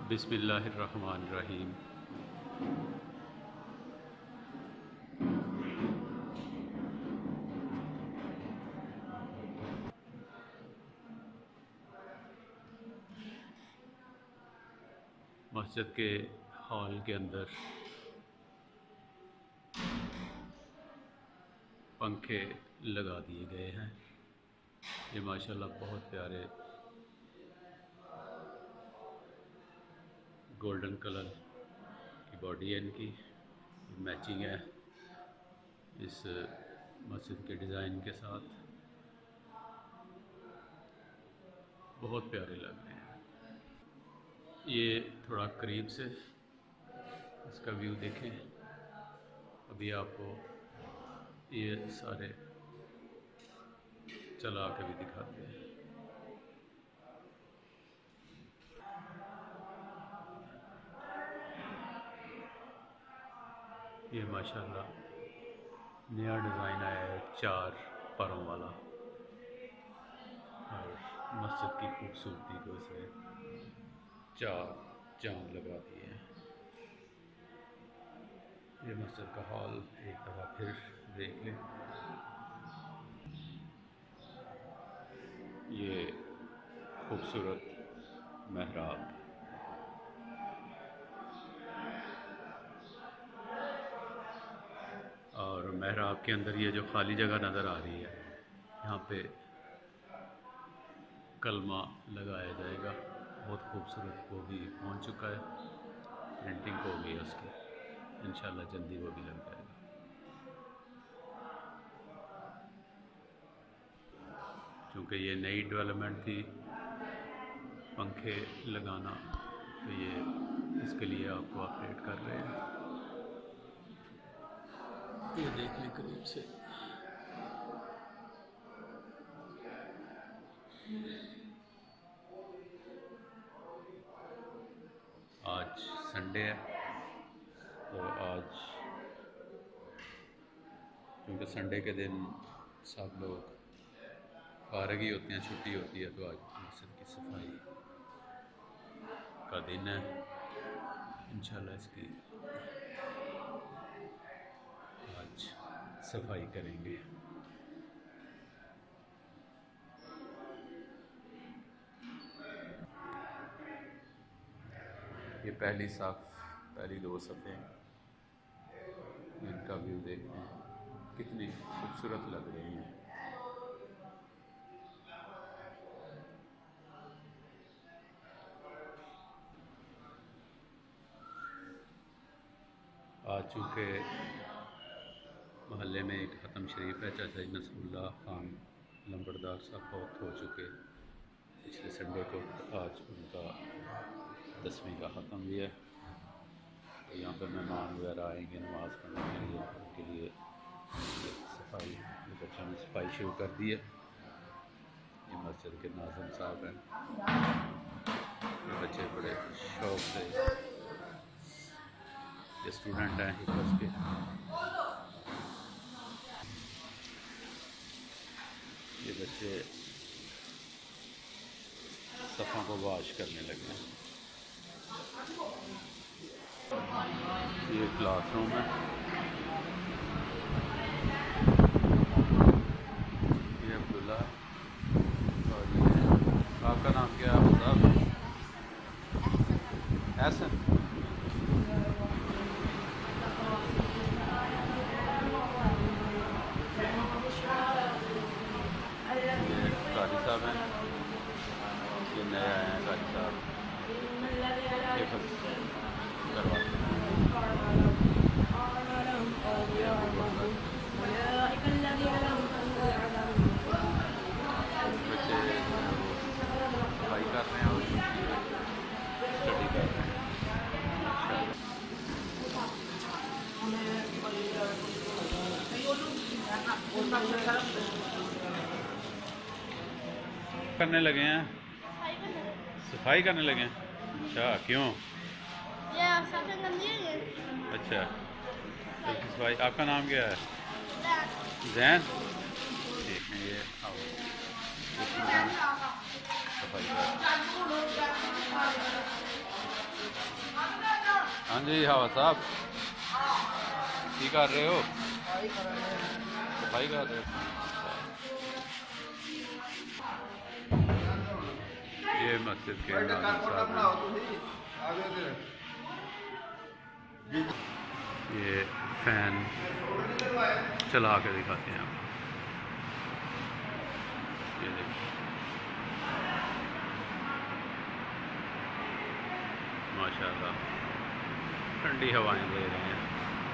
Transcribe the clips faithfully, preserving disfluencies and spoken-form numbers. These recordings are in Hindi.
बिस्मिल्लाहिर्रहमानिर्रहीम। मस्जिद के हॉल के अंदर पंखे लगा दिए गए हैं। ये माशाल्लाह बहुत प्यारे गोल्डन कलर की बॉडी है इनकी, मैचिंग है इस मस्जिद के डिज़ाइन के साथ, बहुत प्यारे लग रहे हैं। ये थोड़ा करीब से इसका व्यू देखें। अभी आपको ये सारे चला के भी दिखाते हैं। ये माशाल्लाह नया डिज़ाइन आया है चार परों वाला, और मस्जिद की खूबसूरती को इसने चार चांद लगा दिए हैं। ये मस्जिद का हॉल एक दफ़ा फिर देख लें। ये खूबसूरत मेहराब, और मेहराब के अंदर ये जो खाली जगह नज़र आ रही है, यहाँ पे कलमा लगाया जाएगा। बहुत खूबसूरत वो भी पहुँच चुका है, प्रिंटिंग हो गई है उसकी, इंशाल्लाह जल्दी वो भी लग जाएगा। क्योंकि ये नई डेवलपमेंट थी पंखे लगाना, तो ये इसके लिए आपको अपडेट कर रहे हैं। ये देख लें करीब से। आज संडे है, तो आज क्योंकि संडे के दिन सब लोग फारग ही होते हैं, छुट्टी होती है, तो आज मस्जिद की सफाई का दिन है। इंशाल्लाह इसकी आज सफाई करेंगे। ये पहली साफ पहली दो सफ़े इनका व्यू देखते हैं, कितनी खूबसूरत लग रही हैं। आज चूँकि मोहल्ले में एक ख़त्म शरीफ है, चाचा नसरुल्लाह खान लंबरदार साहब बहुत हो चुके पिछले संडे को, आज उनका दसवीं का ख़त्म भी है। तो यहाँ पर मेहमान वगैरह आएंगे नमाज़ पढ़ने के लिए, उनके लिए सफाई बच्चों ने सफाई शुरू कर दी है। ये मस्जिद के नाज़िम साहब हैं, ये बच्चे बड़े शौक़ से, ये स्टूडेंट हैं हिफ़्ज़ के। ये बच्चे सफ़ों को वाश करने लगे हैं। ये क्लासरूम है, ये अब्दुल्ला, और ये आपका नाम क्या है साहब? एहसन। ये काजी साहब हैं, ये नए आए हैं काजी साहब, ये बस करवाते हैं। बच्चे सफाई कर रहे हैं और स्टडी कर रहे हैं। करने लगे हैं, सफाई करने लगे हैं। अच्छा, क्यों? अच्छा, तो सफाई। आपका नाम क्या है? जैन। ठीक है, ये आओ सफाई कर। हाँ जी हवा साहब की कर रहे हो? सफाई कर रहे हो? ये मस्जिद के नाज़िम साहब हैं। ये फैन चला के दिखाते हैं आपको। ये देखिए माशाल्लाह ठंडी हवाएं दे रहे हैं।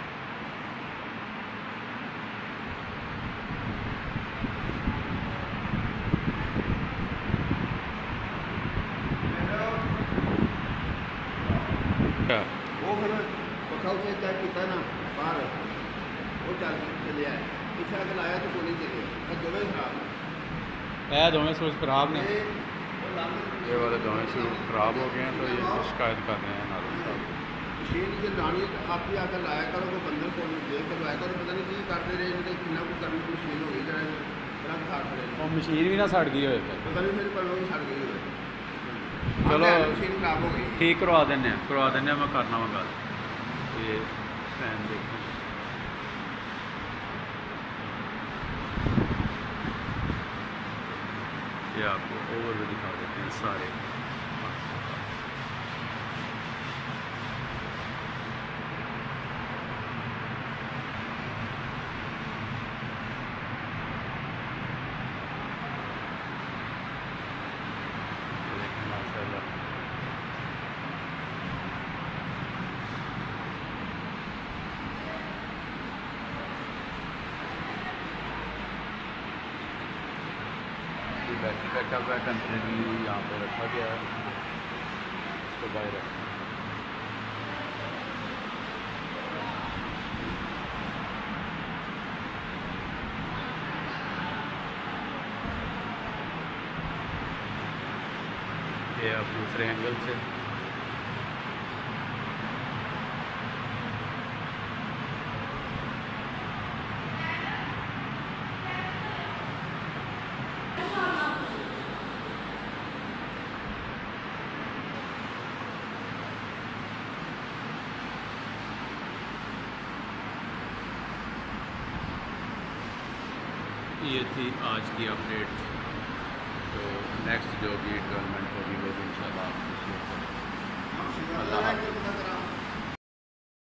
क्या वो फिर पखा उसने क्या किया ना बाहर वो चल चले आए पीछे अगर आया तो कोई नहीं चले पर दोवें खराब है दोवें सूट खराब ने। वो लाने ये वाले दोवें सूट खराब हो गए हैं तो ये शिकायत कर रहे हैं नाज़िम साहब। मशीन की लानी तो आप ही आकर लाया करो वो बंदर को देख कर लाया करो पता नहीं की करते रहे इनके कितना कुछ करने की मशीन हो गई जरा बड़ा खाट रहे और मशीन भी ना सड़ गई हो पता नहीं मेरे पर वो छड़ गई हो चलो मशीन खराब हो गई ठीक करवा देने करवा देने मैं करना वा गल। ये फैन देखें ये आपको ओवर भी दिखा देते हैं सारे। माशाल्लाह बैटरी बैकअप है टेम्परेरी यहाँ पे रखा गया है इसको बाहर रखा ये आप दूसरे एंगल से ये थी आज की अपडेट। तो नेक्स्ट जो भी डेवलपमेंट होगी वो भी इंशाल्लाह आपको शेयर करेंगे। अल्लाह हाफ़िज़।